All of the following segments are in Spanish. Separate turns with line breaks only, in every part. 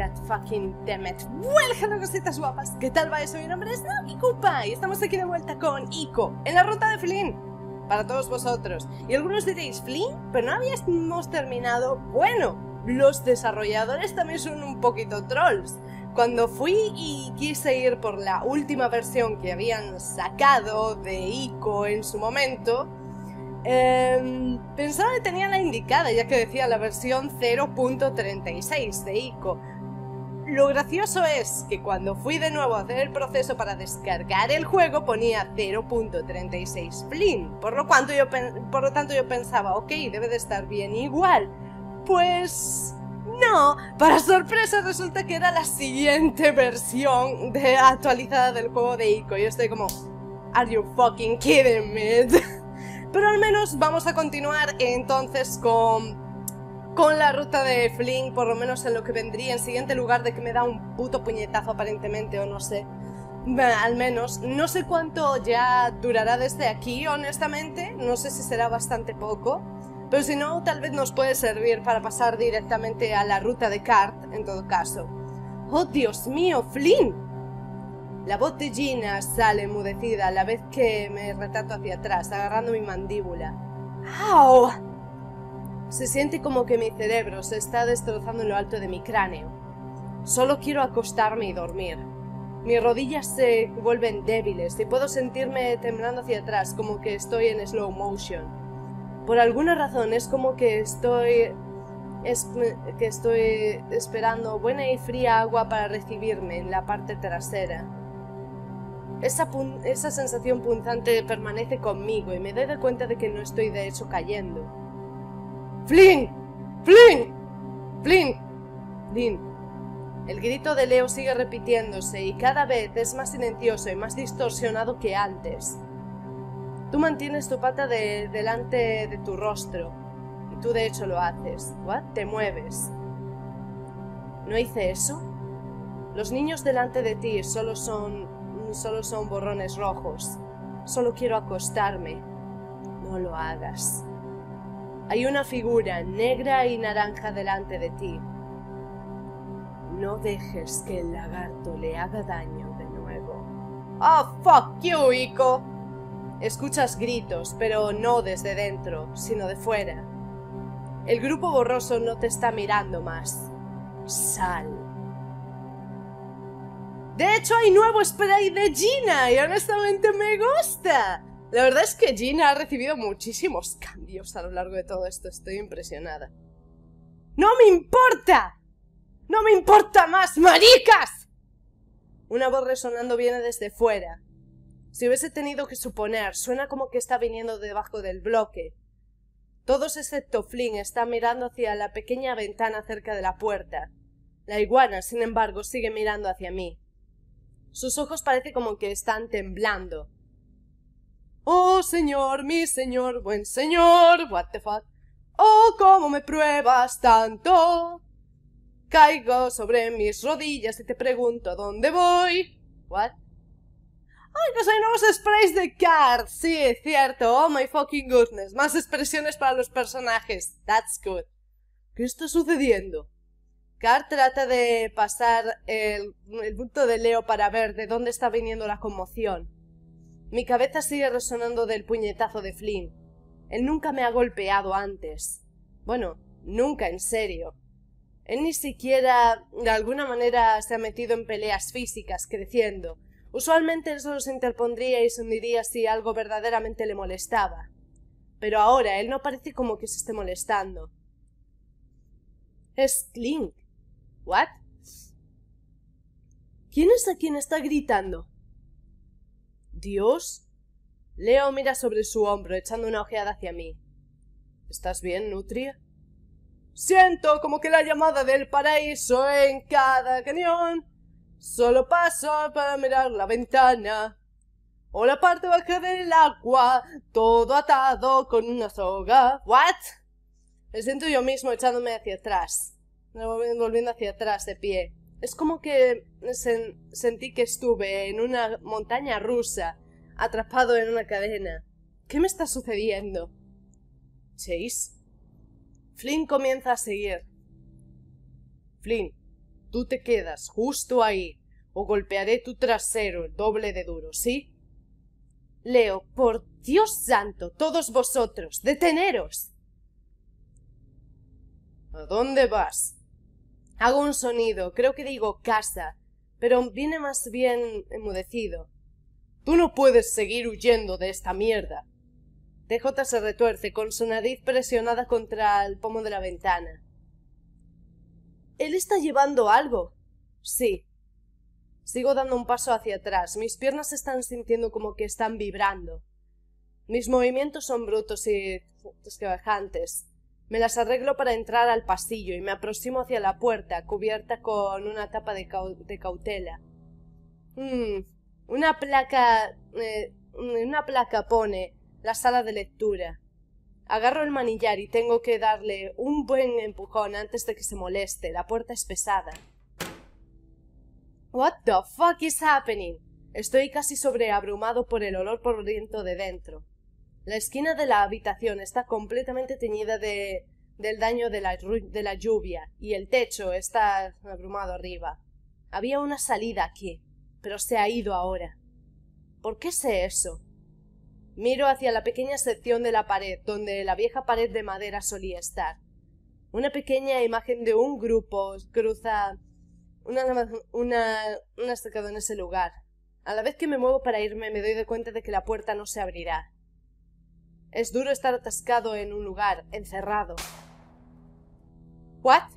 God fucking damn it. Welcome, cositas guapas. ¿Qué tal va eso? Mi nombre es Naoki Koopa y estamos aquí de vuelta con Ico en la ruta de Flynn. Para todos vosotros. Y algunos diréis, ¿Flynn? Pero no habíamos terminado. Bueno, los desarrolladores también son un poquito trolls. Cuando fui y quise ir por la última versión que habían sacado de Ico en su momento, pensaba que tenía la indicada, ya que decía la versión 0.36 de Ico. Lo gracioso es que cuando fui de nuevo a hacer el proceso para descargar el juego ponía 0.36 Flynn, por lo tanto yo pensaba, ok, debe de estar bien igual. Pues no, para sorpresa resulta que era la siguiente versión actualizada del juego de Ico. Yo estoy como, are you fucking kidding me? Pero al menos vamos a continuar entonces con la ruta de Flynn, por lo menos en lo que vendría en siguiente lugar de que me da un puto puñetazo aparentemente, o no sé. Al menos, no sé cuánto ya durará desde aquí, honestamente, no sé si será bastante poco, pero si no, tal vez nos puede servir para pasar directamente a la ruta de Cart, en todo caso. ¡Oh, Dios mío, Flynn! La voz de Gina sale enmudecida a la vez que me retrato hacia atrás, agarrando mi mandíbula. ¡Au! Se siente como que mi cerebro se está destrozando en lo alto de mi cráneo. Solo quiero acostarme y dormir. Mis rodillas se vuelven débiles y puedo sentirme temblando hacia atrás, como que estoy en slow motion. Por alguna razón es como que estoy esperando buena y fría agua para recibirme en la parte trasera. Esa sensación punzante permanece conmigo y me doy cuenta de que no estoy de hecho cayendo. ¡Flynn! ¡Flynn! ¡Flynn! ¡Flynn! El grito de Leo sigue repitiéndose y cada vez es más silencioso y más distorsionado que antes. Tú mantienes tu pata delante de tu rostro y tú de hecho lo haces. ¿What? Te mueves. ¿No hice eso? Los niños delante de ti solo son borrones rojos. Solo quiero acostarme. No lo hagas. Hay una figura negra y naranja delante de ti. No dejes que el lagarto le haga daño de nuevo. ¡Oh, fuck you, Ico! Escuchas gritos, pero no desde dentro, sino de fuera. El grupo borroso no te está mirando más. Sal. De hecho, hay nuevo spray de Gina y honestamente me gusta. La verdad es que Gina ha recibido muchísimos cambios a lo largo de todo esto. Estoy impresionada. ¡No me importa! ¡No me importa más, maricas! Una voz resonando viene desde fuera. Si hubiese tenido que suponer, suena como que está viniendo debajo del bloque. Todos excepto Flynn están mirando hacia la pequeña ventana cerca de la puerta. La iguana, sin embargo, sigue mirando hacia mí. Sus ojos parece como que están temblando. Oh, señor, mi señor, buen señor, what the fuck. Oh, cómo me pruebas tanto. Caigo sobre mis rodillas y te pregunto ¿dónde voy? What? ¡Ay, que hay nuevos sprays de Cart! Sí, es cierto. Oh my fucking goodness. Más expresiones para los personajes. That's good. ¿Qué está sucediendo? Cart trata de pasar el bulto de Leo para ver de dónde está viniendo la conmoción. Mi cabeza sigue resonando del puñetazo de Flynn. Él nunca me ha golpeado antes. Bueno, nunca en serio. Él ni siquiera de alguna manera se ha metido en peleas físicas creciendo. Usualmente él solo se interpondría y se hundiría si algo verdaderamente le molestaba. Pero ahora él no parece como que se esté molestando. Es Clink. ¿What? ¿Quién es a quien está gritando? ¿Dios? Leo mira sobre su hombro, echando una ojeada hacia mí. ¿Estás bien, Nutria? Siento como que la llamada del paraíso en cada cañón. Solo paso para mirar la ventana. O la parte baja del agua, todo atado con una soga. ¿What? Me siento yo mismo echándome hacia atrás. Volviendo hacia atrás de pie. Es como que sentí que estuve en una montaña rusa, atrapado en una cadena. ¿Qué me está sucediendo? Chase. Flynn comienza a seguir. Flynn, Tú te quedas justo ahí, o golpearé tu trasero el doble de duro, ¿sí?
Leo, por Dios santo, todos vosotros, deteneros.
¿A dónde vas?
Hago un sonido, creo que digo casa, pero viene más bien enmudecido.
Tú no puedes seguir huyendo de esta mierda.
TJ se retuerce con su nariz presionada contra el pomo de la ventana. ¿Él está llevando algo?
Sí.
Sigo dando un paso hacia atrás. Mis piernas se están sintiendo como que están vibrando. Mis movimientos son brutos y esquebajantes. Me las arreglo para entrar al pasillo y me aproximo hacia la puerta, cubierta con una tapa de cautela. Una placa pone la sala de lectura. Agarro el manillar y tengo que darle un buen empujón antes de que se moleste. La puerta es pesada. What the fuck is happening? Estoy casi sobreabrumado por el olor porriento de dentro. La esquina de la habitación está completamente teñida del daño de la lluvia y el techo está abrumado arriba. Había una salida aquí, pero se ha ido ahora. ¿Por qué sé eso? Miro hacia la pequeña sección de la pared donde la vieja pared de madera solía estar. Una pequeña imagen de un grupo cruza una estacada en ese lugar. A la vez que me muevo para irme me doy cuenta de que la puerta no se abrirá. Es duro estar atascado en un lugar, encerrado. ¿What?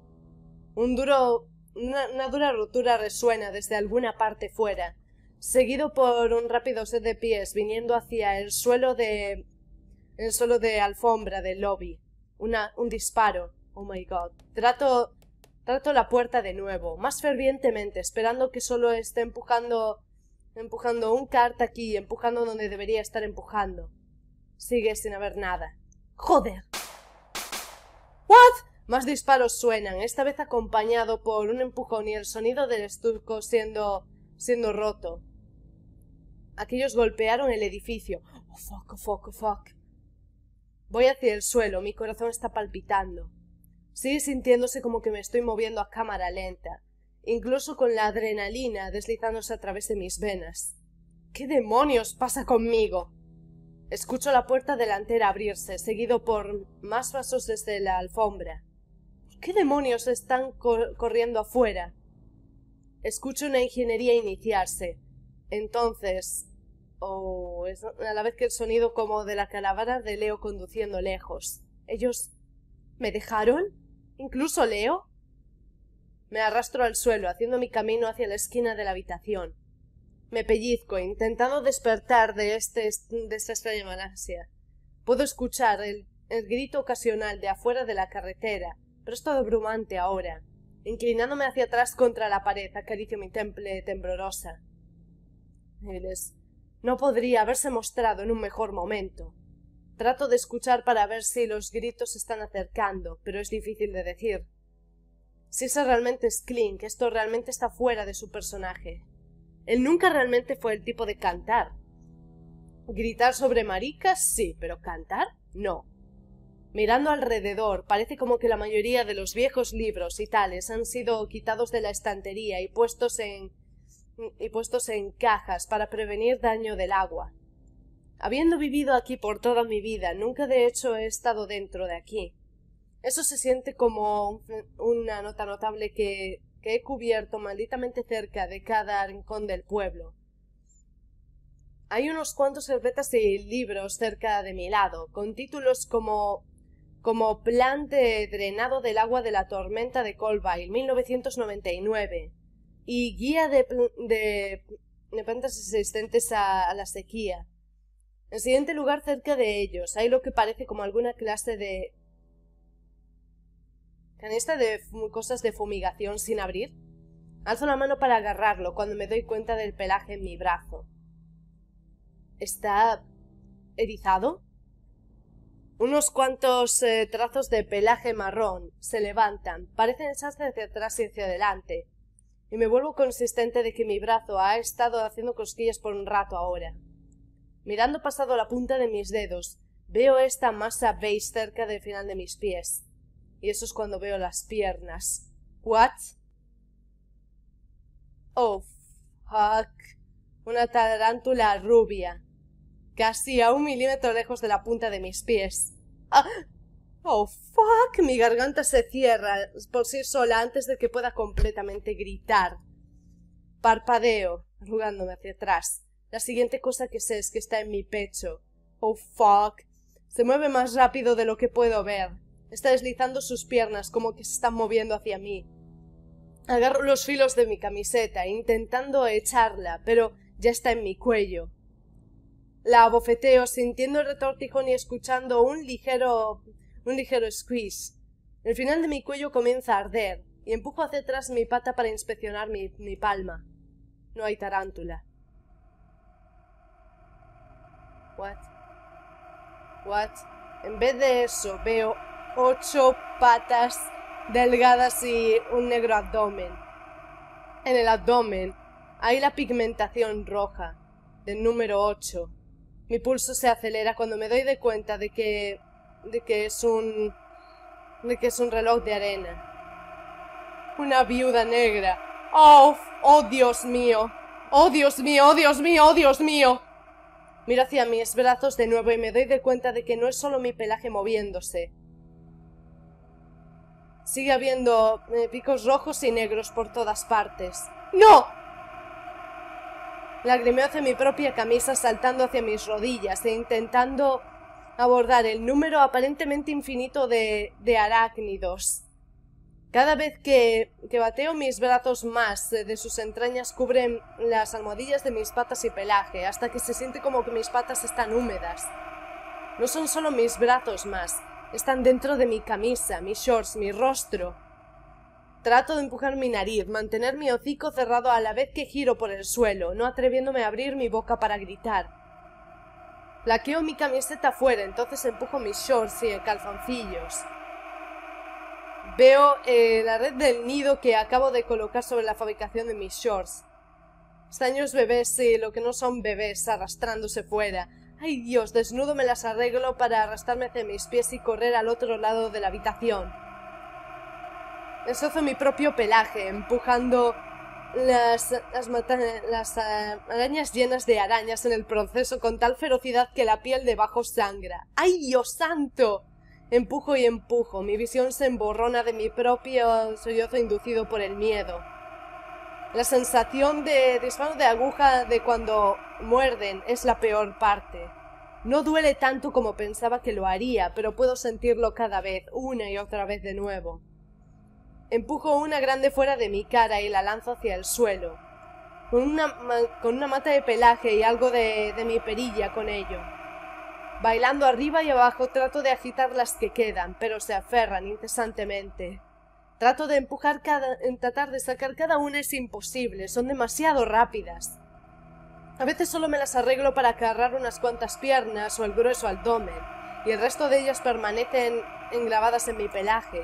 Una dura rotura resuena desde alguna parte fuera, seguido por un rápido set de pies viniendo hacia el suelo de alfombra del lobby. Un disparo. Oh my god. Trato la puerta de nuevo, más fervientemente, esperando que solo esté empujando un cart aquí, empujando donde debería estar empujando. Sigue sin haber nada. ¡Joder! ¿What? Más disparos suenan, esta vez acompañado por un empujón y el sonido del estuco siendo roto. Aquellos golpearon el edificio. Oh fuck, oh fuck, oh fuck. Voy hacia el suelo, mi corazón está palpitando. Sigue sintiéndose como que me estoy moviendo a cámara lenta, incluso con la adrenalina deslizándose a través de mis venas. ¿Qué demonios pasa conmigo? Escucho la puerta delantera abrirse, seguido por más pasos desde la alfombra. ¿Qué demonios están corriendo afuera? Escucho una ingeniería iniciarse. Entonces... Oh, es a la vez que el sonido como de la calavera de Leo conduciendo lejos. ¿Ellos me dejaron? ¿Incluso Leo? Me arrastro al suelo, haciendo mi camino hacia la esquina de la habitación. Me pellizco, intentando despertar de esta extraña malasia. Puedo escuchar el grito ocasional de afuera de la carretera, pero es todo abrumante ahora. Inclinándome hacia atrás contra la pared, acaricio mi temple temblorosa. No podría haberse mostrado en un mejor momento. Trato de escuchar para ver si los gritos se están acercando, pero es difícil de decir. Si ese realmente es Clink, esto realmente está fuera de su personaje. Él nunca realmente fue el tipo de cantar. Gritar sobre maricas, sí, pero cantar, no. Mirando alrededor, parece como que la mayoría de los viejos libros y tales han sido quitados de la estantería y puestos en cajas para prevenir daño del agua. Habiendo vivido aquí por toda mi vida, nunca de hecho he estado dentro de aquí. Eso se siente como una nota notable que he cubierto malditamente cerca de cada rincón del pueblo. Hay unos cuantos carpetas y libros cerca de mi lado, con títulos como Plan de drenado del agua de la tormenta de Colville, 1999, y Guía de plantas resistentes a la sequía. En siguiente lugar, cerca de ellos, hay lo que parece como alguna clase de canista de cosas de fumigación sin abrir. Alzo la mano para agarrarlo cuando me doy cuenta del pelaje en mi brazo. ¿Está erizado? Unos cuantos trazos de pelaje marrón se levantan, parecen echarse hacia atrás y hacia adelante, y me vuelvo consciente de que mi brazo ha estado haciendo cosquillas por un rato ahora. Mirando pasado la punta de mis dedos, veo esta masa beige cerca del final de mis pies. Y eso es cuando veo las piernas. ¿What?
Oh, fuck. Una tarántula rubia. Casi a 1 milímetro lejos de la punta de mis pies. ¡Ah! Oh, fuck. Mi garganta se cierra por sí sola antes de que pueda completamente gritar. Parpadeo, arrugándome hacia atrás. La siguiente cosa que sé es que está en mi pecho. Oh, fuck. Se mueve más rápido de lo que puedo ver. Está deslizando sus piernas como que se están moviendo hacia mí. Agarro los filos de mi camiseta, intentando echarla, pero ya está en mi cuello. La abofeteo sintiendo el retortijón y escuchando un ligero squish. El final de mi cuello comienza a arder, y empujo hacia atrás mi pata para inspeccionar mi palma. No hay tarántula. What? En vez de eso, veo 8 patas delgadas y un negro abdomen. En el abdomen hay la pigmentación roja del número 8. Mi pulso se acelera cuando me doy de cuenta de que es un reloj de arena. Una viuda negra. ¡Oh Dios mío! ¡Oh Dios mío! ¡Oh Dios mío! ¡Oh Dios mío! Miro hacia mis brazos de nuevo y me doy de cuenta de que no es solo mi pelaje moviéndose. Sigue habiendo picos rojos y negros por todas partes. ¡No! Lagrimeo hacia mi propia camisa saltando hacia mis rodillas e intentando abordar el número aparentemente infinito de arácnidos. Cada vez que bateo mis brazos más de sus entrañas cubren las almohadillas de mis patas y pelaje, hasta que se siente como que mis patas están húmedas. No son solo mis brazos más, están dentro de mi camisa, mis shorts, mi rostro. Trato de empujar mi nariz, mantener mi hocico cerrado a la vez que giro por el suelo, no atreviéndome a abrir mi boca para gritar. Laqueo mi camiseta fuera, entonces empujo mis shorts y calzoncillos. Veo la red del nido que acabo de colocar sobre la fabricación de mis shorts. Extraños bebés y lo que no son bebés arrastrándose fuera. ¡Ay Dios! Desnudo me las arreglo para arrastrarme hacia mis pies y correr al otro lado de la habitación. Deshozo mi propio pelaje, empujando las arañas llenas de arañas en el proceso con tal ferocidad que la piel debajo sangra. ¡Ay Dios santo! Empujo y empujo, mi visión se emborrona de mi propio sollozo inducido por el miedo. La sensación de disparo de aguja de cuando muerden es la peor parte. No duele tanto como pensaba que lo haría, pero puedo sentirlo cada vez, una y otra vez de nuevo. Empujo una grande fuera de mi cara y la lanzo hacia el suelo, con una mata de pelaje y algo de mi perilla con ello. Bailando arriba y abajo trato de agitar las que quedan, pero se aferran incesantemente. Trato de tratar de sacar cada una es imposible, son demasiado rápidas. A veces solo me las arreglo para agarrar unas cuantas piernas o el grueso abdomen, y el resto de ellas permanecen engravadas en mi pelaje.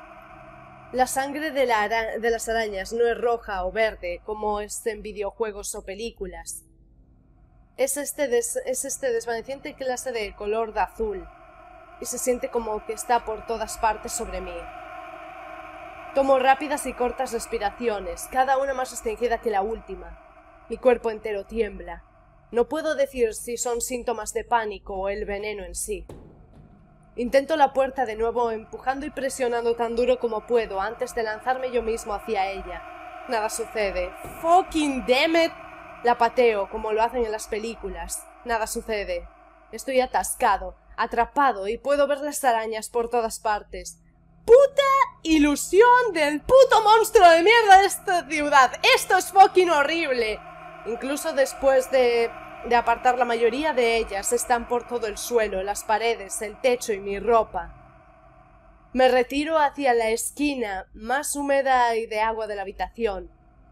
La sangre de las arañas no es roja o verde, como es en videojuegos o películas. Es este desvaneciente clase de color de azul, y se siente como que está por todas partes sobre mí. Tomo rápidas y cortas respiraciones, cada una más restringida que la última. Mi cuerpo entero tiembla. No puedo decir si son síntomas de pánico o el veneno en sí. Intento la puerta de nuevo, empujando y presionando tan duro como puedo antes de lanzarme yo mismo hacia ella. Nada sucede. ¡Fucking damn it! La pateo, como lo hacen en las películas. Nada sucede. Estoy atascado, atrapado, y puedo ver las arañas por todas partes. ¡Puta ilusión del puto monstruo de mierda de esta ciudad! ¡Esto es fucking horrible! Incluso después de apartar la mayoría de ellas, están por todo el suelo, las paredes, el techo y mi ropa. Me retiro hacia la esquina más húmeda y de agua de la habitación.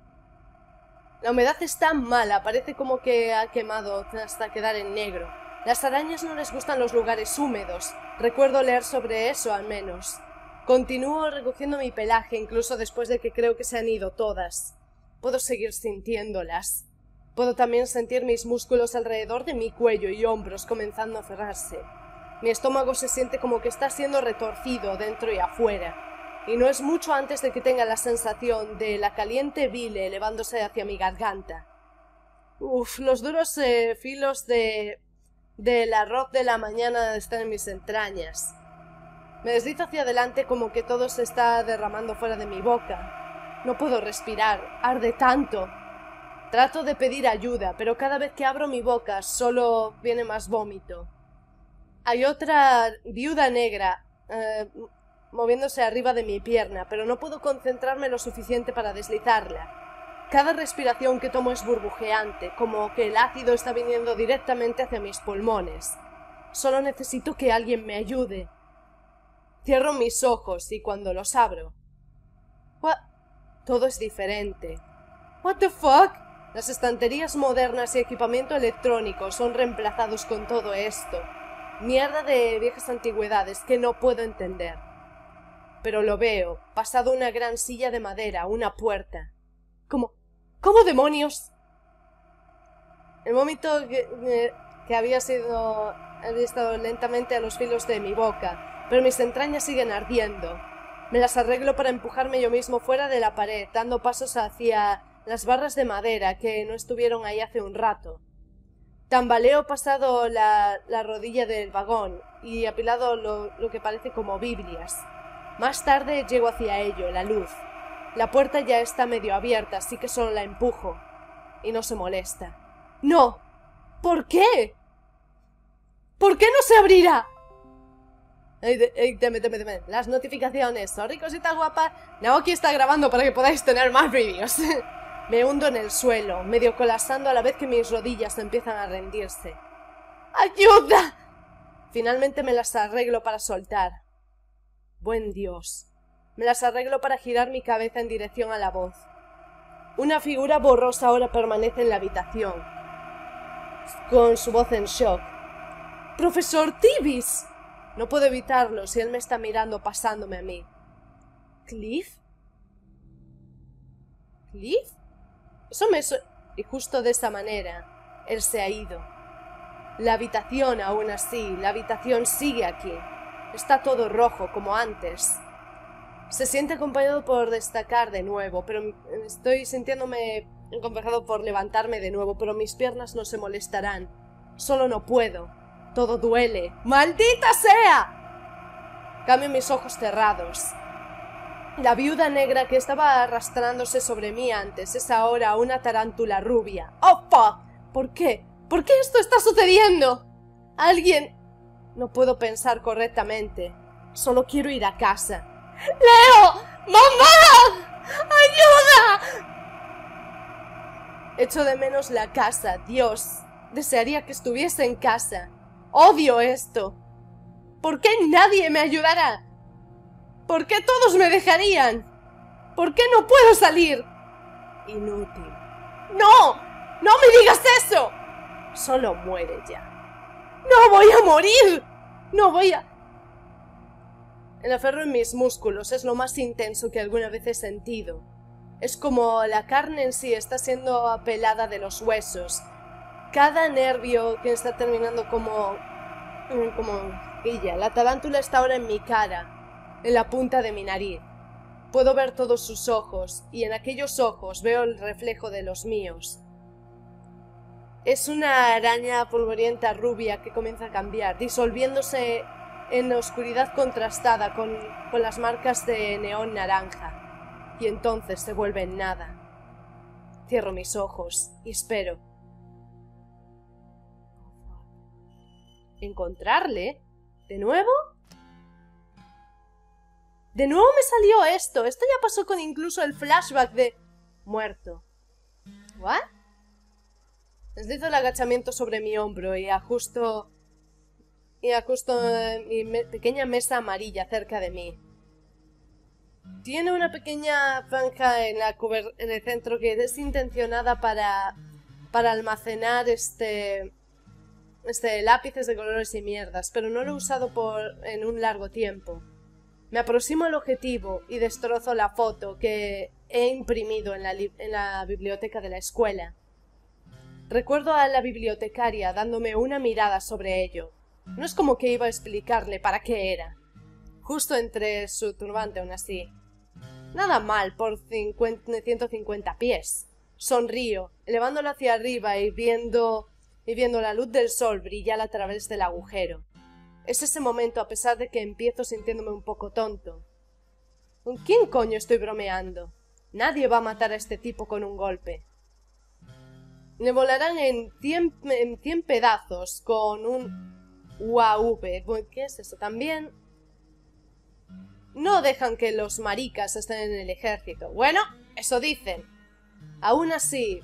La humedad es tan mala, parece como que ha quemado hasta quedar en negro. Las arañas no les gustan los lugares húmedos. Recuerdo leer sobre eso, al menos. Continúo recogiendo mi pelaje, incluso después de que creo que se han ido todas. Puedo seguir sintiéndolas. Puedo también sentir mis músculos alrededor de mi cuello y hombros comenzando a cerrarse. Mi estómago se siente como que está siendo retorcido dentro y afuera.
y no es mucho antes de que tenga la sensación de la caliente bile elevándose hacia mi garganta. Uf, los duros filos del arroz de la mañana están en mis entrañas. Me deslizo hacia adelante como que todo se está derramando fuera de mi boca. No puedo respirar, arde tanto. Trato de pedir ayuda, pero cada vez que abro mi boca solo viene más vómito. Hay otra viuda negra moviéndose arriba de mi pierna, pero no puedo concentrarme lo suficiente para deslizarla. Cada respiración que tomo es burbujeante, como que el ácido está viniendo directamente hacia mis pulmones. Solo necesito que alguien me ayude. Cierro mis ojos y cuando los abro... Todo es diferente. What the fuck? Las estanterías modernas y equipamiento electrónico son reemplazados con todo esto. Mierda de viejas antigüedades que no puedo entender. Pero lo veo, pasado una gran silla de madera, una puerta. ¿Cómo demonios? El vómito que había estado lentamente a los filos de mi boca, pero mis entrañas siguen ardiendo. Me las arreglo para empujarme yo mismo fuera de la pared, dando pasos hacia las barras de madera que no estuvieron ahí hace un rato. Tambaleo pasado la rodilla del vagón y apilado lo que parece como Biblias. Más tarde llego hacia ello, la luz. La puerta ya está medio abierta, así que solo la empujo. Y no se molesta. ¡No! ¿Por qué? ¿Por qué no se abrirá? Deme. Las notificaciones. Sorry, cosita guapa. Naoki está grabando para que podáis tener más vídeos. Me hundo en el suelo, medio colapsando a la vez que mis rodillas empiezan a rendirse. ¡Ayuda! Finalmente me las arreglo para soltar. Buen Dios. Me las arreglo para girar mi cabeza en dirección a la voz. Una figura borrosa ahora permanece en la habitación, con su voz en shock. ¡Profesor Tivis! No puedo evitarlo si él me está mirando pasándome a mí. ¿Cliff? ¿Cliff? Y justo de esta manera, él se ha ido. La habitación aún así, la habitación sigue aquí. Está todo rojo, como antes. Se siente acompañado por destacar de nuevo, pero estoy sintiéndome acomplejado por levantarme de nuevo, pero mis piernas no se molestarán. Solo no puedo. Todo duele. ¡Maldita sea! Cambio mis ojos cerrados. La viuda negra que estaba arrastrándose sobre mí antes es ahora una tarántula rubia. ¡Oh, fuck! ¿Por qué? ¿Por qué esto está sucediendo? ¿Alguien? No puedo pensar correctamente. Solo quiero ir a casa. ¡Leo! ¡Mamá! ¡Ayuda! Echo de menos la casa, Dios. Desearía que estuviese en casa. Odio esto. ¿Por qué nadie me ayudará? ¿Por qué todos me dejarían? ¿Por qué no puedo salir? Inútil. ¡No! ¡No me digas eso! Solo muere ya. ¡No voy a morir! ¡No voy a...! El aferro en mis músculos es lo más intenso que alguna vez he sentido. Es como la carne en sí está siendo apelada de los huesos. Cada nervio que está terminando como ella. La tarántula está ahora en mi cara, en la punta de mi nariz. Puedo ver todos sus ojos, y en aquellos ojos veo el reflejo de los míos. Es una araña polvorienta rubia que comienza a cambiar, disolviéndose en la oscuridad contrastada con las marcas de neón naranja, y entonces se vuelve en nada. Cierro mis ojos y espero. ¿Encontrarle? ¿De nuevo? De nuevo me salió esto. Esto ya pasó con incluso el flashback de... muerto. ¿What? Deslizo el agachamiento sobre mi hombro y ajusto mi pequeña mesa amarilla cerca de mí. Tiene una pequeña franja en el centro que es intencionada para almacenar lápices de colores y mierdas, pero no lo he usado en un largo tiempo. Me aproximo al objetivo y destrozo la foto que he imprimido en la biblioteca de la escuela. Recuerdo a la bibliotecaria dándome una mirada sobre ello. No es como que iba a explicarle para qué era. justo entre su turbante aún así. Nada mal por 150 pies. Sonrío, elevándolo hacia arriba y viendo la luz del sol brillar a través del agujero. Es ese momento, a pesar de que empiezo sintiéndome un poco tonto. ¿Con quién coño estoy bromeando? Nadie va a matar a este tipo con un golpe. Le volarán en 100 pedazos con un UAV. ¿Qué es eso? También no dejan que los maricas estén en el ejército. Bueno, eso dicen. Aún así,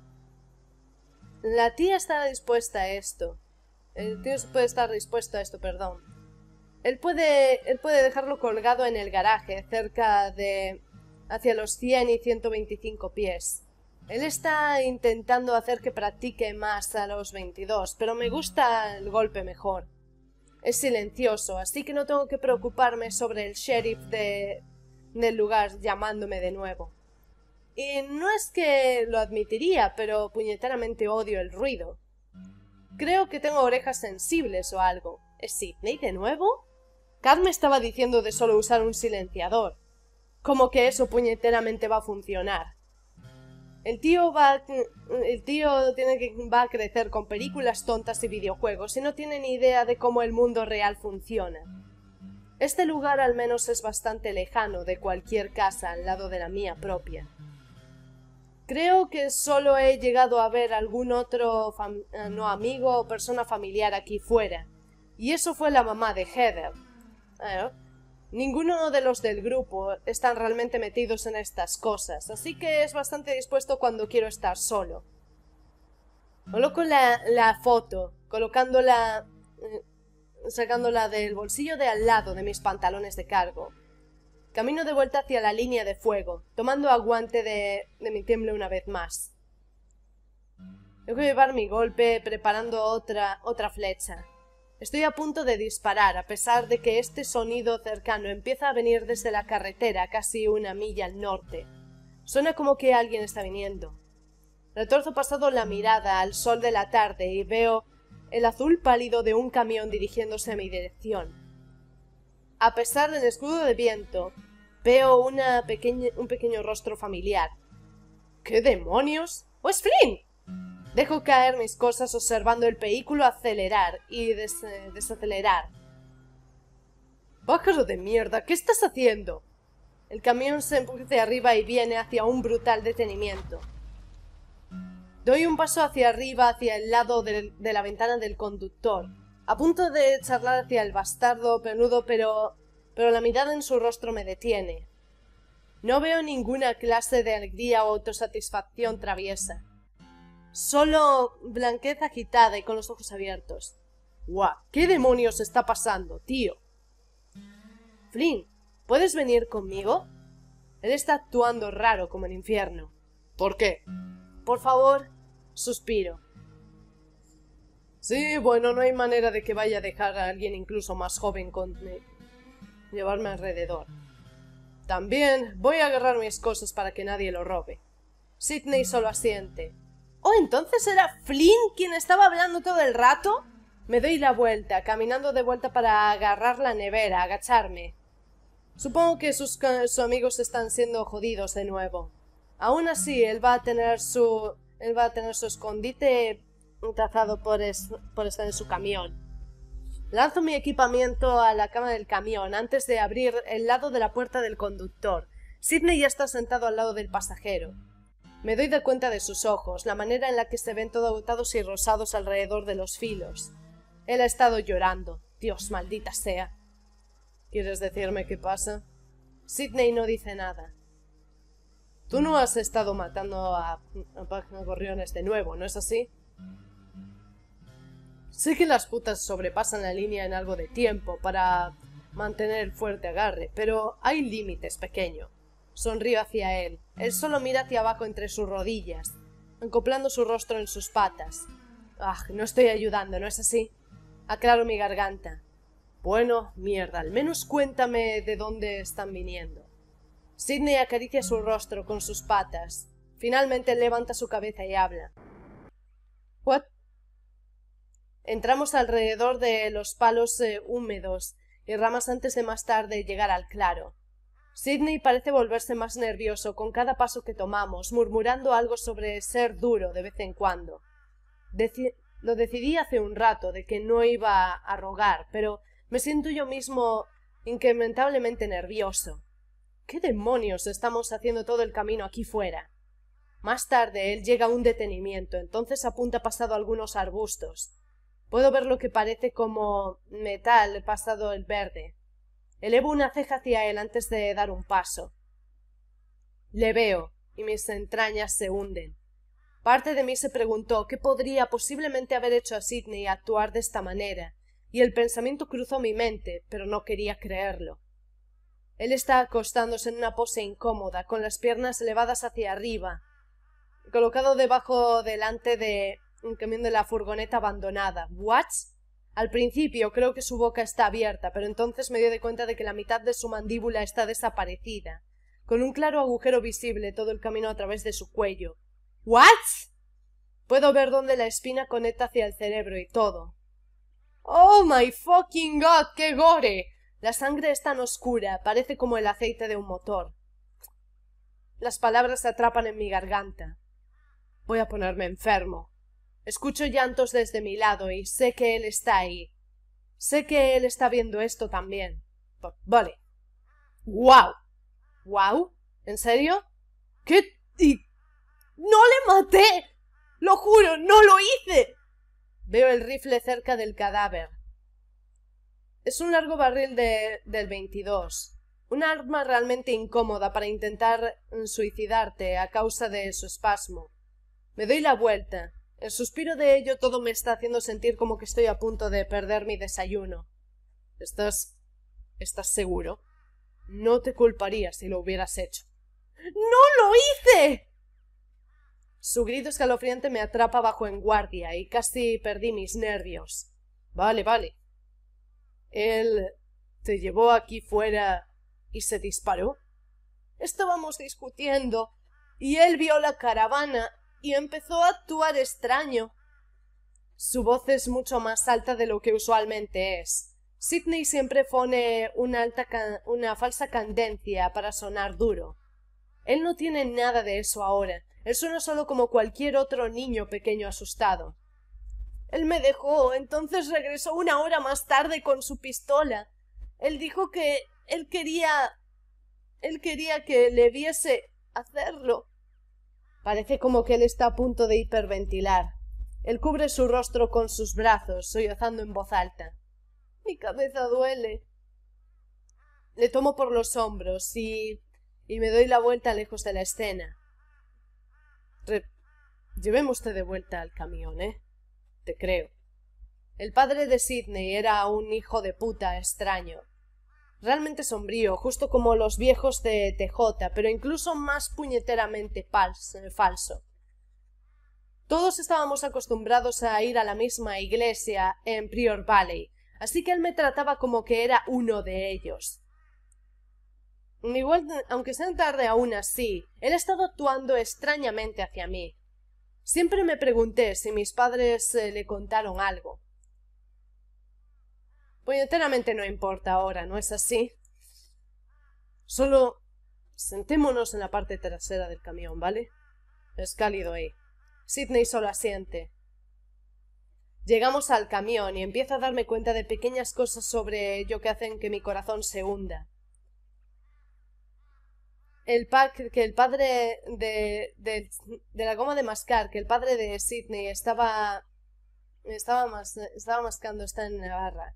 la tía está dispuesta a esto. El tío puede estar dispuesto a esto, perdón. Él puede dejarlo colgado en el garaje, hacia los 100 y 125 pies. Él está intentando hacer que practique más a los 22, pero me gusta el golpe mejor. Es silencioso, así que no tengo que preocuparme sobre el sheriff del lugar llamándome de nuevo. Y no es que lo admitiría, pero puñeteramente odio el ruido. Creo que tengo orejas sensibles o algo. ¿Es Sydney de nuevo? Kat me estaba diciendo de solo usar un silenciador. ¿Cómo que eso puñeteramente va a funcionar? El tío va a crecer con películas tontas y videojuegos y no tiene ni idea de cómo el mundo real funciona. Este lugar al menos es bastante lejano de cualquier casa al lado de la mía propia. Creo que solo he llegado a ver algún otro amigo o persona familiar aquí fuera, y eso fue la mamá de Heather. Ninguno de los del grupo están realmente metidos en estas cosas, así que es bastante dispuesto cuando quiero estar solo. Coloco la foto, sacándola del bolsillo de al lado de mis pantalones de cargo. Camino de vuelta hacia la línea de fuego, tomando aguante de mi tiemble una vez más. Tengo que llevar mi golpe, preparando otra flecha. Estoy a punto de disparar, a pesar de que este sonido cercano empieza a venir desde la carretera casi 1 milla al norte. Suena como que alguien está viniendo. Retorzo pasado la mirada al sol de la tarde y veo el azul pálido de un camión dirigiéndose a mi dirección. A pesar del escudo de viento, veo un pequeño rostro familiar. ¿Qué demonios? ¡Oh, es Flynn! Dejo caer mis cosas observando el vehículo acelerar y desacelerar. ¡Pájaro de mierda! ¿Qué estás haciendo? El camión se empuja hacia arriba y viene hacia un brutal detenimiento. Doy un paso hacia arriba, hacia el lado de la ventana del conductor, a punto de charlar hacia el bastardo peludo, pero la mirada en su rostro me detiene. No veo ninguna clase de alegría o autosatisfacción traviesa. Solo blanqueza agitada y con los ojos abiertos. ¡Guau! ¿Qué demonios está pasando, tío? Flynn, ¿puedes venir conmigo? Él está actuando raro como el infierno. ¿Por qué? Por favor, suspiro. Sí, bueno, no hay manera de que vaya a dejar a alguien incluso más joven llevarme alrededor. También voy a agarrar mis cosas para que nadie lo robe. Sydney solo asiente. ¿Oh, entonces era Flynn quien estaba hablando todo el rato? Me doy la vuelta, caminando de vuelta para agarrar la nevera, agacharme. Supongo que sus amigos están siendo jodidos de nuevo. Aún así, él va a tener su escondite trazado por estar en su camión. Lanzo mi equipamiento a la cama del camión antes de abrir el lado de la puerta del conductor. Sydney ya está sentado al lado del pasajero. Me doy de cuenta de sus ojos, la manera en la que se ven todo agotados y rosados alrededor de los filos. Él ha estado llorando. Dios, maldita sea. ¿Quieres decirme qué pasa? Sydney no dice nada. Tú no has estado matando a gorriones de nuevo, ¿no es así? Sé que las putas sobrepasan la línea en algo de tiempo para mantener el fuerte agarre, pero hay límites, pequeño. Sonrío hacia él. Él solo mira hacia abajo entre sus rodillas, acoplando su rostro en sus patas. Ah, no estoy ayudando, ¿no es así? Aclaro mi garganta. Bueno, mierda, al menos cuéntame de dónde están viniendo. Sydney acaricia su rostro con sus patas. Finalmente levanta su cabeza y habla. ¿What? Entramos alrededor de los palos húmedos y ramas antes de más tarde llegar al claro. Sidney parece volverse más nervioso con cada paso que tomamos, murmurando algo sobre ser duro de vez en cuando. Lo decidí hace un rato de que no iba a rogar, pero me siento yo mismo incrementablemente nervioso. ¿Qué demonios estamos haciendo todo el camino aquí fuera? Más tarde él llega a un detenimiento, entonces apunta pasado algunos arbustos. Puedo ver lo que parece como metal pasado el verde. Elevo una ceja hacia él antes de dar un paso. Le veo, y mis entrañas se hunden. Parte de mí se preguntó qué podría posiblemente haber hecho a Sidney actuar de esta manera, y el pensamiento cruzó mi mente, pero no quería creerlo. Él está acostándose en una pose incómoda, con las piernas elevadas hacia arriba, colocado delante de un camión de la furgoneta abandonada. ¿What? Al principio creo que su boca está abierta, pero entonces me doy cuenta de que la mitad de su mandíbula está desaparecida, con un claro agujero visible todo el camino a través de su cuello. ¿What? Puedo ver dónde la espina conecta hacia el cerebro y todo. ¡Oh, my fucking God! ¡Qué gore! La sangre es tan oscura, parece como el aceite de un motor. Las palabras se atrapan en mi garganta. Voy a ponerme enfermo. Escucho llantos desde mi lado y sé que él está ahí. Sé que él está viendo esto también. Vale. ¡Guau! ¿Guau? ¿En serio? ¿Qué? ¡No le maté! ¡Lo juro, no lo hice! Veo el rifle cerca del cadáver. Es un largo barril del 22. Un arma realmente incómoda para intentar suicidarte a causa de su espasmo. Me doy la vuelta. El suspiro de ello todo me está haciendo sentir como que estoy a punto de perder mi desayuno. ¿Estás seguro? No te culparía si lo hubieras hecho. ¡No lo hice! Su grito escalofriante me atrapa bajo en guardia y casi perdí mis nervios. Vale. Él te llevó aquí fuera y se disparó. Estábamos discutiendo y él vio la caravana y empezó a actuar extraño. Su voz es mucho más alta de lo que usualmente es. Sidney siempre pone una falsa cadencia para sonar duro. Él no tiene nada de eso ahora. Él suena solo como cualquier otro niño pequeño asustado. Él me dejó, entonces regresó 1 hora más tarde con su pistola. Él dijo que él quería que le viese hacerlo. Parece como que él está a punto de hiperventilar. Él cubre su rostro con sus brazos, sollozando en voz alta. Mi cabeza duele. Le tomo por los hombros y me doy la vuelta lejos de la escena. Llevemos usted de vuelta al camión, ¿eh? Te creo. El padre de Sidney era un hijo de puta extraño. Realmente sombrío, justo como los viejos de TJ, pero incluso más puñeteramente falso. Todos estábamos acostumbrados a ir a la misma iglesia en Prior Valley, así que él me trataba como que era uno de ellos. Igual, aunque sea tarde aún así, él ha estado actuando extrañamente hacia mí. Siempre me pregunté si mis padres le contaron algo. Puñeteramente no importa ahora, ¿no es así? Solo sentémonos en la parte trasera del camión, ¿vale? Es cálido ahí. Sidney solo asiente. Llegamos al camión y empiezo a darme cuenta de pequeñas cosas sobre ello que hacen que mi corazón se hunda. Que el padre de la goma de mascar, que el padre de Sidney estaba mascando, está en la barra.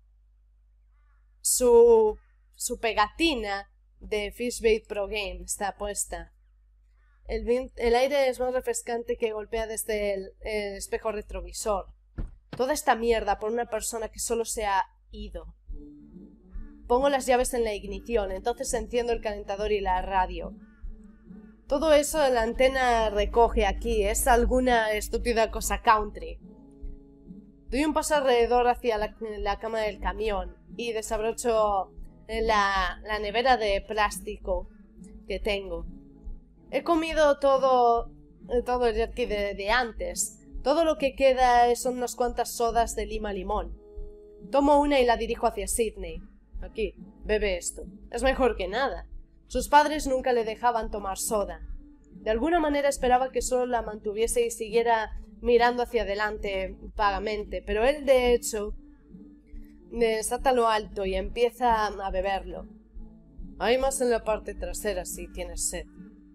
Su pegatina de Fishbait Pro Game está puesta. El aire es más refrescante que golpea desde el espejo retrovisor. Toda esta mierda por una persona que solo se ha ido. Pongo las llaves en la ignición, entonces enciendo el calentador y la radio. Todo eso la antena recoge aquí, es alguna estúpida cosa country. Doy un paso alrededor hacia la cama del camión y desabrocho la nevera de plástico que tengo. He comido todo el jerky de antes. Todo lo que queda son unas cuantas sodas de lima limón. Tomo una y la dirijo hacia Sidney. Aquí, bebe esto. Es mejor que nada. Sus padres nunca le dejaban tomar soda. De alguna manera esperaba que solo la mantuviese y siguiera mirando hacia adelante vagamente, pero él, de hecho, desata lo alto y empieza a beberlo. Hay más en la parte trasera si tienes sed.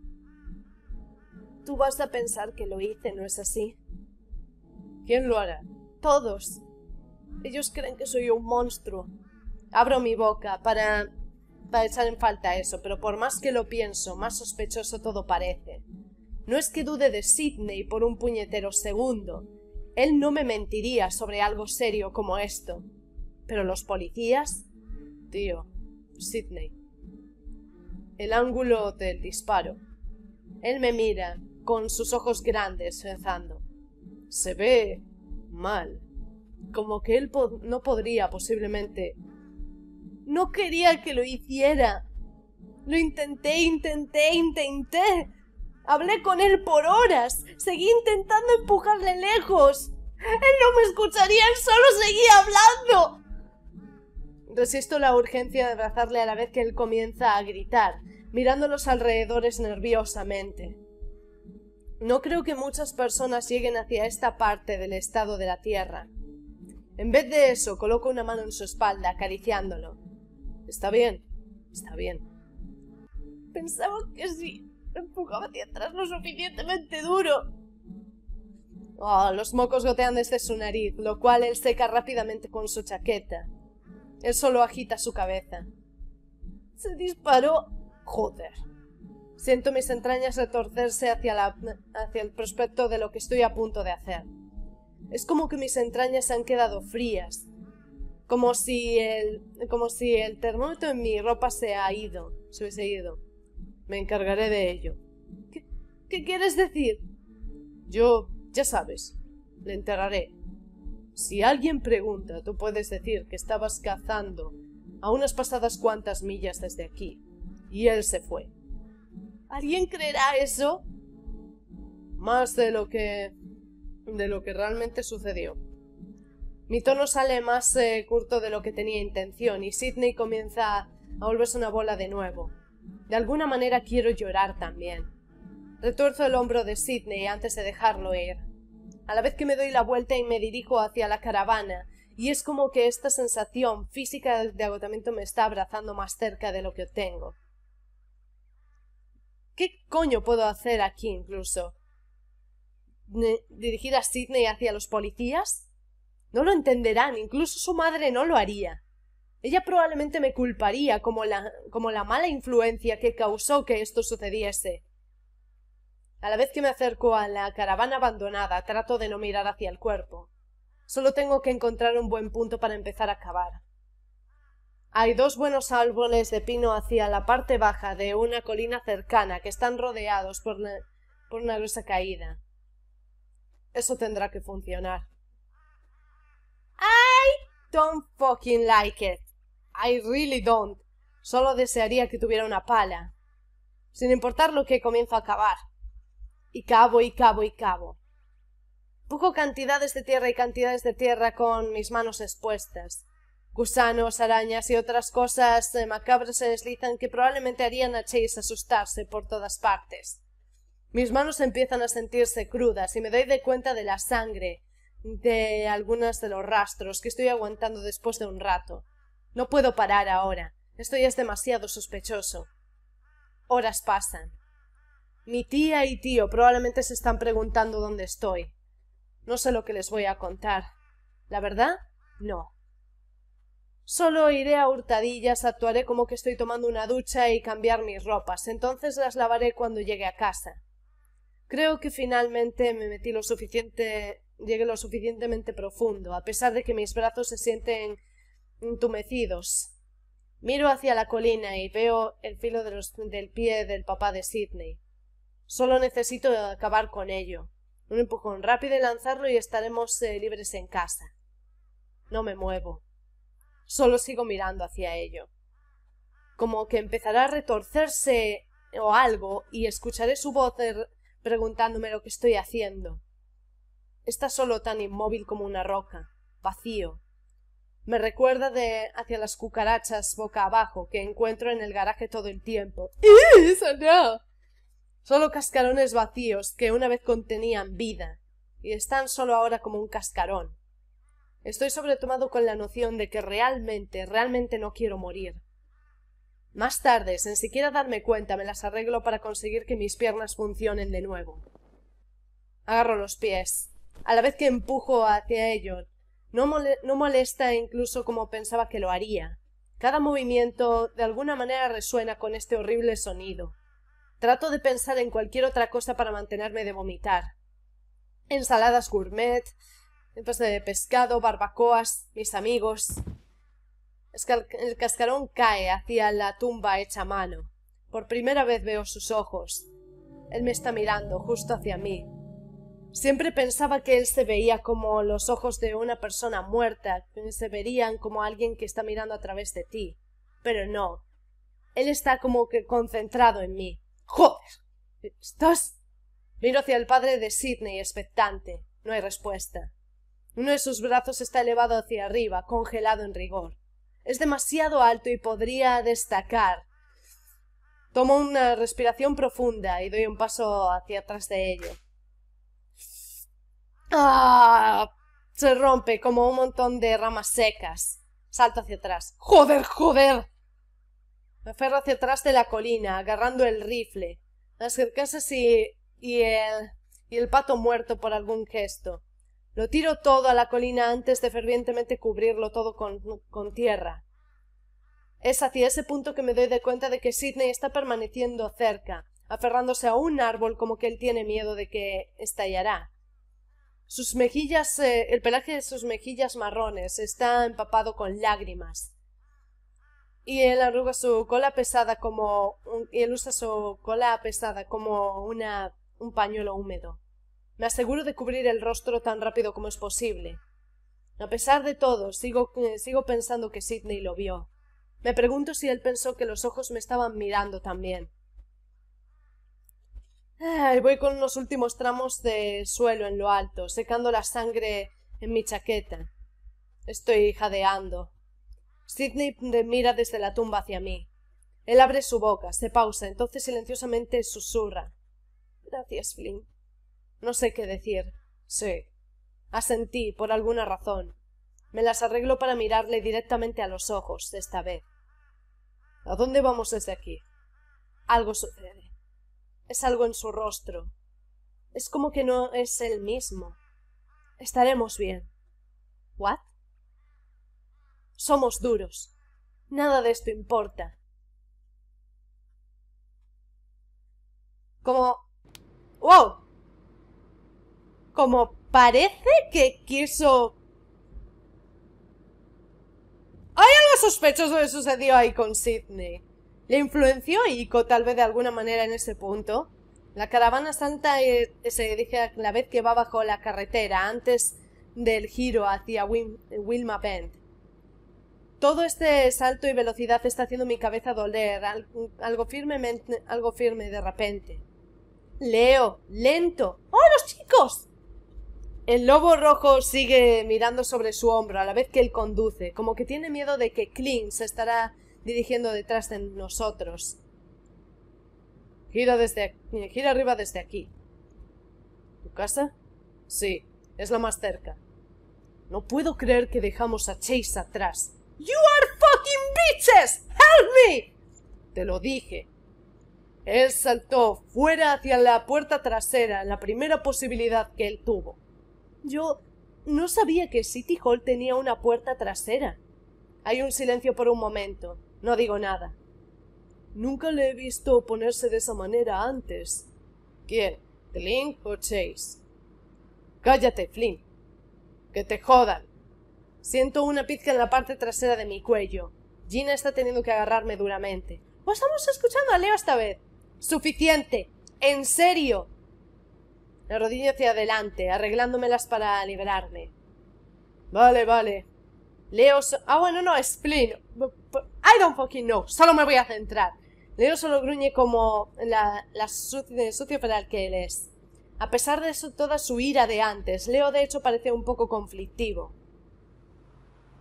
Tú vas a pensar que lo hice, ¿no es así? ¿Quién lo hará? Todos. Ellos creen que soy un monstruo. Abro mi boca para echar en falta eso, pero por más que lo pienso, más sospechoso todo parece. No es que dude de Sidney por un puñetero segundo. Él no me mentiría sobre algo serio como esto. Pero los policías... Tío, Sidney. El ángulo del disparo. Él me mira con sus ojos grandes, pensando. Se ve mal. Como que él no podría posiblemente... No quería que lo hiciera. Lo intenté. Hablé con él por horas. Seguí intentando empujarle lejos. Él no me escucharía, él solo seguía hablando. Resisto la urgencia de abrazarle a la vez que él comienza a gritar, mirando a los alrededores nerviosamente. No creo que muchas personas lleguen hacia esta parte del estado de la tierra. En vez de eso, coloco una mano en su espalda, acariciándolo. Está bien. Pensaba que si empujaba hacia atrás lo suficientemente duro. Oh, los mocos gotean desde su nariz, lo cual él seca rápidamente con su chaqueta. Él solo agita su cabeza. Se disparó. Joder. Siento mis entrañas retorcerse hacia el prospecto de lo que estoy a punto de hacer. Es como que mis entrañas se han quedado frías. Como si el termómetro en mi ropa se hubiese ido. Me encargaré de ello. ¿Qué quieres decir? Yo, ya sabes, le enterraré. Si alguien pregunta, tú puedes decir que estabas cazando a unas pasadas cuantas millas desde aquí, y él se fue. ¿Alguien creerá eso? Más de lo que realmente sucedió. Mi tono sale más curto de lo que tenía intención, y Sidney comienza a volverse una bola de nuevo. De alguna manera quiero llorar también. Retuerzo el hombro de Sidney antes de dejarlo ir, a la vez que me doy la vuelta y me dirijo hacia la caravana, y es como que esta sensación física de agotamiento me está abrazando más cerca de lo que obtengo. ¿Qué coño puedo hacer aquí incluso? ¿Dirigir a Sidney hacia los policías? No lo entenderán, incluso su madre no lo haría. Ella probablemente me culparía como la mala influencia que causó que esto sucediese. A la vez que me acerco a la caravana abandonada, trato de no mirar hacia el cuerpo. Solo tengo que encontrar un buen punto para empezar a cavar. Hay 2 buenos árboles de pino hacia la parte baja de una colina cercana que están rodeados por una gruesa caída. Eso tendrá que funcionar. I don't fucking like it. I really don't. Solo desearía que tuviera una pala. Sin importar lo que comienzo a cavar. Y cavo. Empujo cantidades de tierra con mis manos expuestas. Gusanos, arañas y otras cosas macabras se deslizan que probablemente harían a Chase asustarse por todas partes. Mis manos empiezan a sentirse crudas y me doy de cuenta de la sangre de algunos de los rastros que estoy aguantando después de un rato. No puedo parar ahora. Esto ya es demasiado sospechoso. Horas pasan. Mi tía y tío probablemente se están preguntando dónde estoy. No sé lo que les voy a contar. ¿La verdad? No. Solo iré a hurtadillas, actuaré como que estoy tomando una ducha y cambiar mis ropas. Entonces las lavaré cuando llegue a casa. Creo que finalmente llegué lo suficientemente profundo, a pesar de que mis brazos se sienten entumecidos. Miro hacia la colina y veo el filo del pie del papá de Sidney. Solo necesito acabar con ello. Un empujón rápido y lanzarlo y estaremos libres en casa. No me muevo. Solo sigo mirando hacia ello. Como que empezará a retorcerse o algo y escucharé su voz preguntándome lo que estoy haciendo. Está solo tan inmóvil como una roca, vacío. Me recuerda hacia las cucarachas boca abajo que encuentro en el garaje todo el tiempo. ¡Eso no! Solo cascarones vacíos que una vez contenían vida, y están solo ahora como un cascarón. Estoy sobretomado con la noción de que realmente no quiero morir. Más tarde, sin siquiera darme cuenta, me las arreglo para conseguir que mis piernas funcionen de nuevo. Agarro los pies, a la vez que empujo hacia ellos. No molesta incluso como pensaba que lo haría. Cada movimiento de alguna manera resuena con este horrible sonido. Trato de pensar en cualquier otra cosa para mantenerme de vomitar. Ensaladas gourmet, de pescado, barbacoas, mis amigos. El cascarón cae hacia la tumba hecha a mano. Por primera vez veo sus ojos. Él me está mirando justo hacia mí. Siempre pensaba que él se veía como los ojos de una persona muerta, que se verían como alguien que está mirando a través de ti. Pero no. Él está como que concentrado en mí. ¡Joder! ¿Estás...? Miro hacia el padre de Sidney, expectante. No hay respuesta. Uno de sus brazos está elevado hacia arriba, congelado en rigor. Es demasiado alto y podría destacar. Tomo una respiración profunda y doy un paso hacia atrás de ello. ¡Ah! Se rompe como un montón de ramas secas. Salto hacia atrás. ¡Joder, joder! Me aferro hacia atrás de la colina, agarrando el rifle. Las carcasas y el pato muerto por algún gesto. Lo tiro todo a la colina antes de fervientemente cubrirlo todo con tierra. Es hacia ese punto que me doy de cuenta de que Sidney está permaneciendo cerca, aferrándose a un árbol como que él tiene miedo de que estallará. Sus mejillas, el pelaje de sus mejillas marrones está empapado con lágrimas. Y él arruga su cola pesada él usa su cola pesada como un pañuelo húmedo. Me aseguro de cubrir el rostro tan rápido como es posible. A pesar de todo, sigo pensando que Sidney lo vio. Me pregunto si él pensó que los ojos me estaban mirando también. Voy con unos últimos tramos de suelo en lo alto, secando la sangre en mi chaqueta. Estoy jadeando. Sidney mira desde la tumba hacia mí. Él abre su boca, se pausa, entonces silenciosamente susurra. Gracias, Flynn. No sé qué decir. Sí. Asentí, por alguna razón. Me las arreglo para mirarle directamente a los ojos, esta vez. ¿A dónde vamos desde aquí? Algo sucede. Es algo en su rostro. Es como que no es él mismo. Estaremos bien. ¿What? Somos duros. Nada de esto importa. ¡Wow! Como parece que quiso... Hay algo sospechoso que sucedió ahí con Sidney. ¿Le influenció Iko tal vez de alguna manera en ese punto? La caravana santa se dirige a la vez que va bajo la carretera antes del giro hacia Wilma Bend. Todo este salto y velocidad está haciendo mi cabeza doler, algo firme de repente. Leo, lento. ¡Oh, los chicos! El lobo rojo sigue mirando sobre su hombro a la vez que él conduce, como que tiene miedo de que Clint se estará dirigiendo detrás de nosotros. Gira arriba desde aquí. ¿Tu casa? Sí, es la más cerca. No puedo creer que dejamos a Chase atrás. ¡You are fucking bitches! ¡Help me! Te lo dije. Él saltó fuera hacia la puerta trasera en la primera posibilidad que él tuvo. Yo no sabía que City Hall tenía una puerta trasera. Hay un silencio por un momento. No digo nada. Nunca le he visto ponerse de esa manera antes. ¿Quién? ¿Flynn o Chase? Cállate, Flynn. Que te jodan. Siento una pizca en la parte trasera de mi cuello. Gina está teniendo que agarrarme duramente. ¿O estamos escuchando a Leo esta vez? ¡Suficiente! ¡En serio! Me arrodillo hacia adelante, arreglándomelas para liberarme. Vale. Leo... bueno, no, es Flynn. I don't fucking know. Solo me voy a centrar. Leo solo gruñe como la sucio feral que él es. A pesar de eso, toda su ira de antes, Leo de hecho parece un poco conflictivo.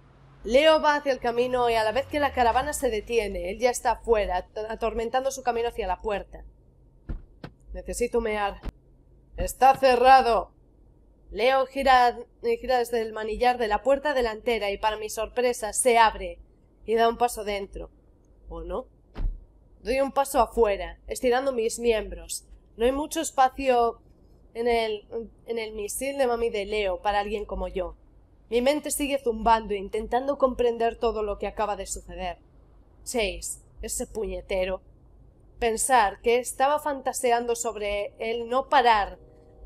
Leo va hacia el camino y a la vez que la caravana se detiene, él ya está afuera, atormentando su camino hacia la puerta. Necesito mear. ¡Está cerrado! Leo gira desde el manillar de la puerta delantera y para mi sorpresa se abre y da un paso dentro. ¿O no? Doy un paso afuera, estirando mis miembros. No hay mucho espacio en el misil de mami de Leo para alguien como yo. Mi mente sigue zumbando, intentando comprender todo lo que acaba de suceder. Chase, ese puñetero. Pensar que estaba fantaseando sobre el no parar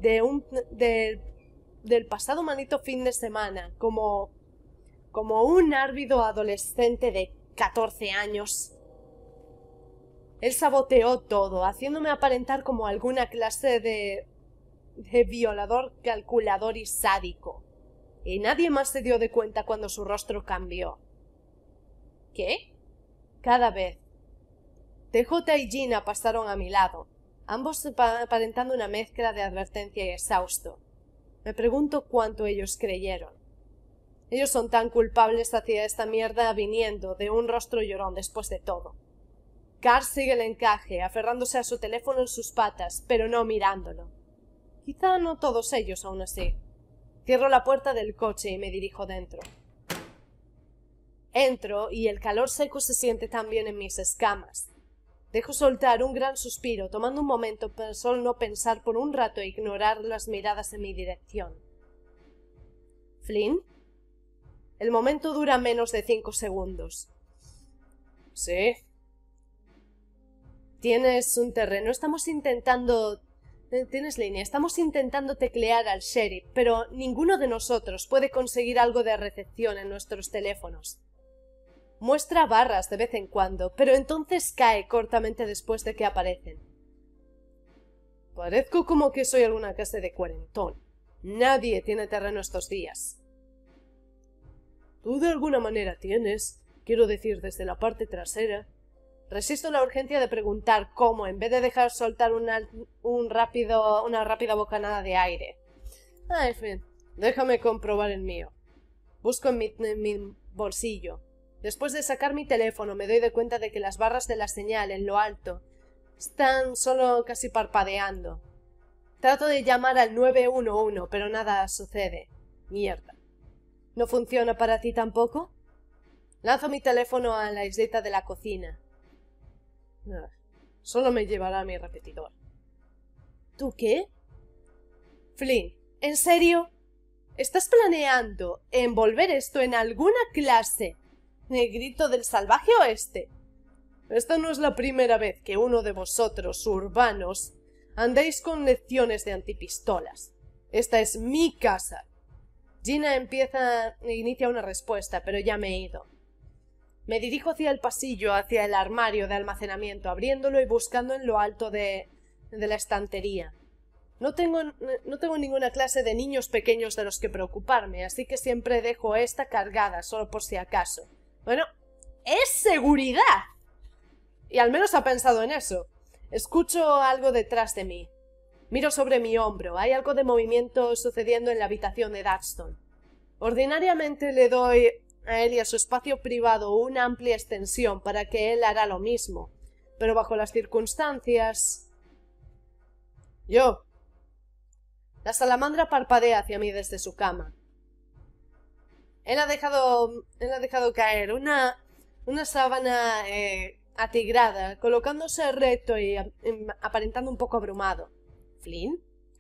del pasado maldito fin de semana, como un ávido adolescente de 14 años. Él saboteó todo, haciéndome aparentar como alguna clase de violador calculador y sádico. Y nadie más se dio de cuenta cuando su rostro cambió. ¿Qué? Cada vez. TJ y Gina pasaron a mi lado, ambos aparentando una mezcla de advertencia y exhausto. Me pregunto cuánto ellos creyeron. Ellos son tan culpables hacia esta mierda viniendo de un rostro llorón después de todo. Carl sigue el encaje, aferrándose a su teléfono en sus patas, pero no mirándolo. Quizá no todos ellos aún así. Cierro la puerta del coche y me dirijo dentro. Entro y el calor seco se siente también en mis escamas. Dejo soltar un gran suspiro, tomando un momento para solo no pensar por un rato e ignorar las miradas en mi dirección. ¿Flynn? El momento dura menos de 5 segundos. ¿Sí? Tienes un terreno. Tienes línea. Estamos intentando teclear al sheriff, pero ninguno de nosotros puede conseguir algo de recepción en nuestros teléfonos. Muestra barras de vez en cuando, pero entonces cae cortamente después de que aparecen. Parezco como que soy alguna clase de cuarentón. Nadie tiene terreno estos días. Tú de alguna manera tienes, quiero decir desde la parte trasera. Resisto la urgencia de preguntar cómo, en vez de dejar soltar una rápida bocanada de aire. En fin, déjame comprobar el mío. Busco en mi bolsillo. Después de sacar mi teléfono me doy de cuenta de que las barras de la señal en lo alto están solo casi parpadeando. Trato de llamar al 911, pero nada sucede. Mierda. ¿No funciona para ti tampoco? Lanzo mi teléfono a la isleta de la cocina. Solo me llevará a mi repetidor. ¿Tú qué? Flynn, ¿en serio? ¿Estás planeando envolver esto en alguna clase de grito del salvaje oeste? Esta no es la primera vez que uno de vosotros, urbanos, andéis con lecciones de antipistolas. Esta es mi casa. Gina inicia una respuesta, pero ya me he ido. Me dirijo hacia el pasillo, hacia el armario de almacenamiento, abriéndolo y buscando en lo alto de la estantería. No tengo ninguna clase de niños pequeños de los que preocuparme, así que siempre dejo esta cargada, solo por si acaso. Bueno, ¡es seguridad! Y al menos ha pensado en eso. Escucho algo detrás de mí. Miro sobre mi hombro. Hay algo de movimiento sucediendo en la habitación de Dunston. Ordinariamente le doy a él y a su espacio privado una amplia extensión para que él hará lo mismo, pero bajo las circunstancias... Yo. La salamandra parpadea hacia mí desde su cama. Él ha dejado caer una sábana atigrada, colocándose recto y aparentando un poco abrumado. ¿Flynn?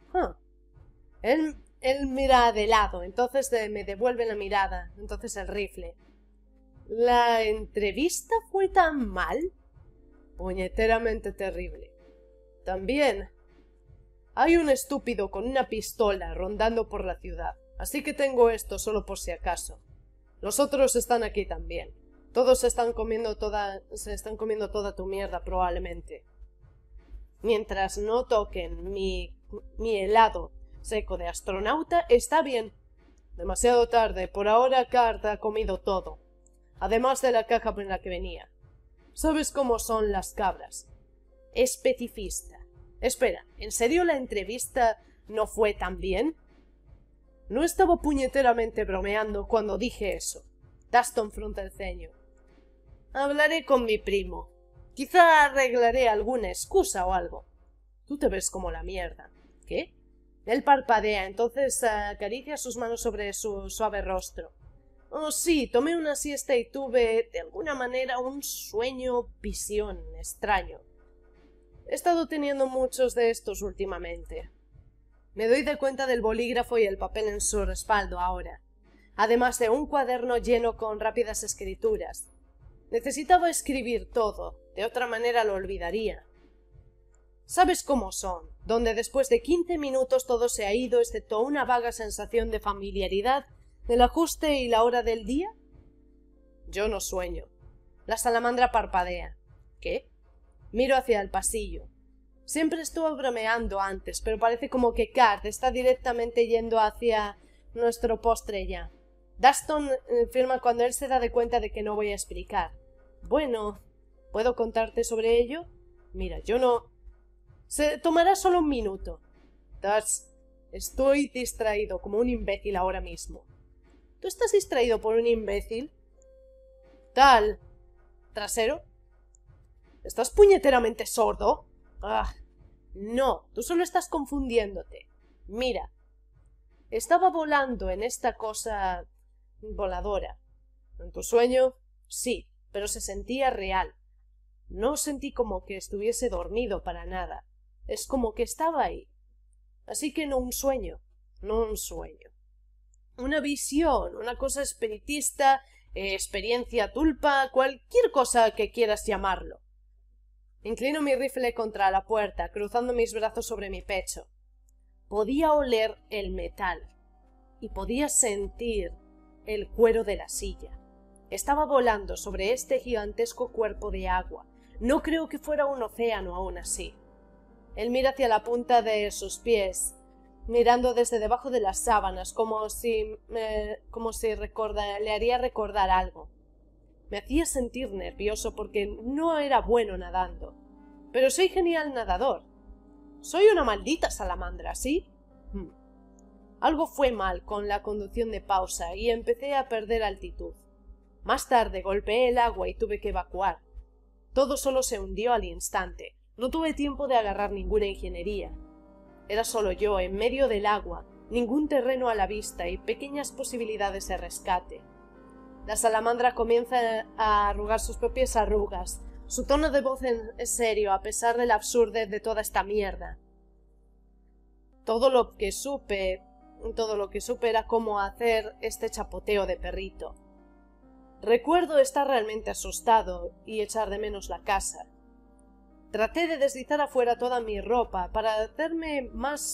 Él mira de lado, entonces me devuelve la mirada, entonces el rifle. ¿La entrevista fue tan mal? Puñeteramente terrible. También hay un estúpido con una pistola rondando por la ciudad, así que tengo esto solo por si acaso. Los otros están aquí también. Todos se están comiendo toda tu mierda probablemente. Mientras no toquen mi helado seco de astronauta, está bien. Demasiado tarde. Por ahora Cart ha comido todo. Además de la caja en la que venía. ¿Sabes cómo son las cabras? Especifista. Espera, ¿en serio la entrevista no fue tan bien? No estaba puñeteramente bromeando cuando dije eso. Dustin frunce el ceño. Hablaré con mi primo. Quizá arreglaré alguna excusa o algo. Tú te ves como la mierda. ¿Qué? Él parpadea, entonces acaricia sus manos sobre su suave rostro. Oh, sí, tomé una siesta y tuve, de alguna manera, un sueño-visión extraño. He estado teniendo muchos de estos últimamente. Me doy de cuenta del bolígrafo y el papel en su respaldo ahora, además de un cuaderno lleno con rápidas escrituras. Necesitaba escribir todo, de otra manera lo olvidaría. ¿Sabes cómo son? Donde después de 15 minutos todo se ha ido excepto una vaga sensación de familiaridad del ajuste y la hora del día. Yo no sueño. La salamandra parpadea. ¿Qué? Miro hacia el pasillo. Siempre estuve bromeando antes, pero parece como que Card está directamente yendo hacia nuestro postre ya. Dustin firma cuando él se da de cuenta de que no voy a explicar. Bueno, ¿puedo contarte sobre ello? Mira, yo no... Se tomará solo un minuto. Estoy distraído como un imbécil ahora mismo. ¿Tú estás distraído por un imbécil? Tal. ¿Trasero? ¿Estás puñeteramente sordo? Ah, no, tú solo estás confundiéndote. Mira, estaba volando en esta cosa voladora. ¿En tu sueño? Sí, pero se sentía real. No sentí como que estuviese dormido para nada. Es como que estaba ahí. Así que no un sueño, no un sueño. Una visión, una cosa espiritista, experiencia tulpa, cualquier cosa que quieras llamarlo. Inclino mi rifle contra la puerta, cruzando mis brazos sobre mi pecho. Podía oler el metal y podía sentir el cuero de la silla. Estaba volando sobre este gigantesco cuerpo de agua. No creo que fuera un océano aún así. Él mira hacia la punta de sus pies, mirando desde debajo de las sábanas, como si le haría recordar algo. Me hacía sentir nervioso porque no era bueno nadando. Pero soy genial nadador. Soy una maldita salamandra, ¿sí? Algo fue mal con la conducción de pausa y empecé a perder altitud. Más tarde golpeé el agua y tuve que evacuar. Todo solo se hundió al instante. No tuve tiempo de agarrar ninguna ingeniería. Era solo yo, en medio del agua, ningún terreno a la vista y pequeñas posibilidades de rescate. La salamandra comienza a arrugar sus propias arrugas. Su tono de voz es serio, a pesar de la absurdez de toda esta mierda. Todo lo que supe era cómo hacer este chapoteo de perrito. Recuerdo estar realmente asustado y echar de menos la casa. Traté de deslizar afuera toda mi ropa para hacerme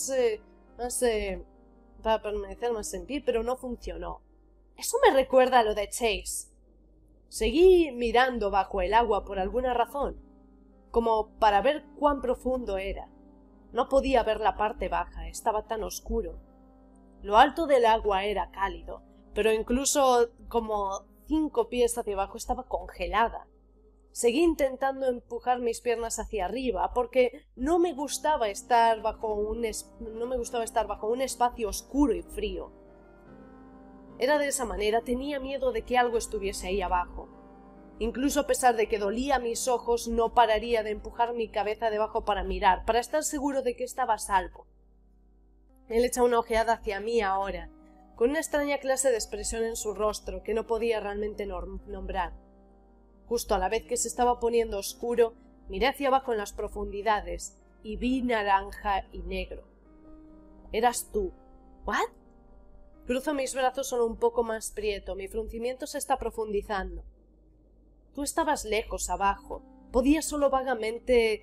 para permanecer más en pie, pero no funcionó. Eso me recuerda a lo de Chase. Seguí mirando bajo el agua por alguna razón, como para ver cuán profundo era. No podía ver la parte baja, estaba tan oscuro. Lo alto del agua era cálido, pero incluso como 5 pies hacia abajo estaba congelada. Seguí intentando empujar mis piernas hacia arriba porque no me gustaba estar bajo un espacio oscuro y frío. Era de esa manera, tenía miedo de que algo estuviese ahí abajo. Incluso a pesar de que dolía mis ojos, no pararía de empujar mi cabeza debajo para mirar, para estar seguro de que estaba a salvo. Él echa una ojeada hacia mí ahora, con una extraña clase de expresión en su rostro que no podía realmente nombrar. Justo a la vez que se estaba poniendo oscuro, miré hacia abajo en las profundidades y vi naranja y negro. Eras tú. ¿What? Cruzo mis brazos solo un poco más prieto, mi fruncimiento se está profundizando. Tú estabas lejos abajo, podía solo vagamente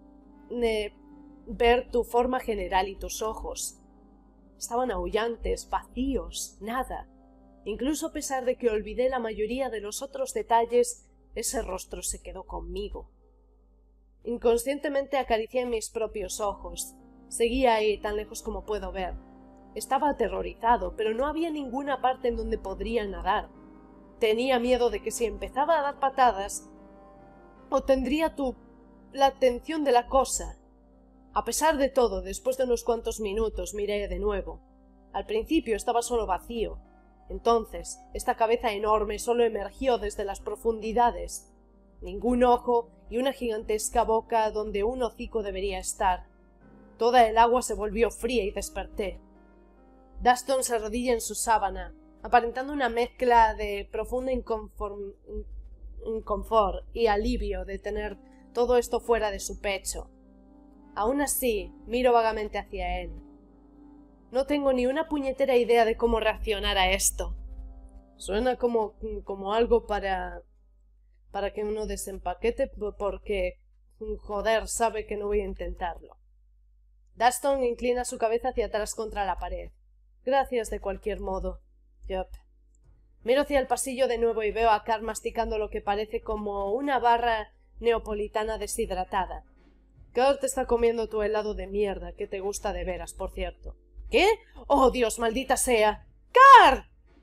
ver tu forma general y tus ojos. Estaban aullantes, vacíos, nada. Incluso a pesar de que olvidé la mayoría de los otros detalles, ese rostro se quedó conmigo. Inconscientemente acaricié mis propios ojos. Seguía ahí, tan lejos como puedo ver. Estaba aterrorizado, pero no había ninguna parte en donde podría nadar. Tenía miedo de que si empezaba a dar patadas, obtendría la atención de la cosa. A pesar de todo, después de unos cuantos minutos miré de nuevo. Al principio estaba solo vacío. Entonces, esta cabeza enorme solo emergió desde las profundidades. Ningún ojo y una gigantesca boca donde un hocico debería estar. Toda el agua se volvió fría y desperté. Daston se arrodilla en su sábana, aparentando una mezcla de profunda inconfort y alivio de tener todo esto fuera de su pecho. Aún así, miro vagamente hacia él. No tengo ni una puñetera idea de cómo reaccionar a esto. Suena como algo para que uno desempaquete porque, joder, sabe que no voy a intentarlo. Daston inclina su cabeza hacia atrás contra la pared. Gracias de cualquier modo. Yup. Miro hacia el pasillo de nuevo y veo a Carl masticando lo que parece como una barra neapolitana deshidratada. Carl te está comiendo tu helado de mierda, que te gusta de veras, por cierto. ¿Qué? ¡Oh, Dios, maldita sea! ¡Carl!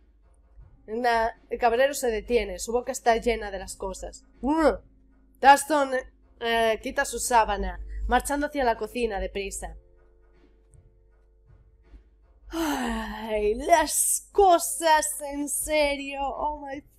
El cabrero se detiene, su boca está llena de las cosas. Daston quita su sábana, marchando hacia la cocina deprisa. Ay, las cosas, en serio. Oh my